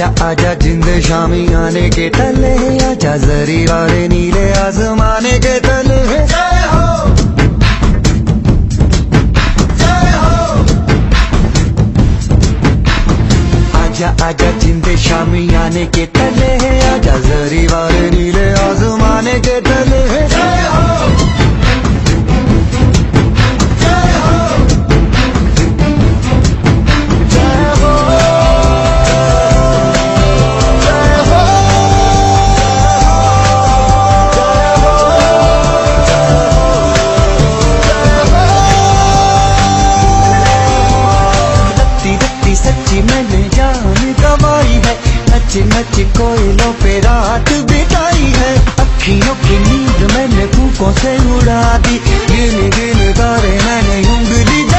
आजा आजा जिंद शामी आने के तले, आजा जरी वाले नीले आसमाने के तले। जय हो जय हो। आजा आजा जिंद शामी आने के तले, आजा जरी वाले नीले आसमाने के तले। जय हो सच्ची मैंने जान गवाई है, नच नच कोयलों पे रात बिताई है। अखियों की नींद मैंने फूकों से उड़ा दी, गिन गिन तारे मैंने उंगली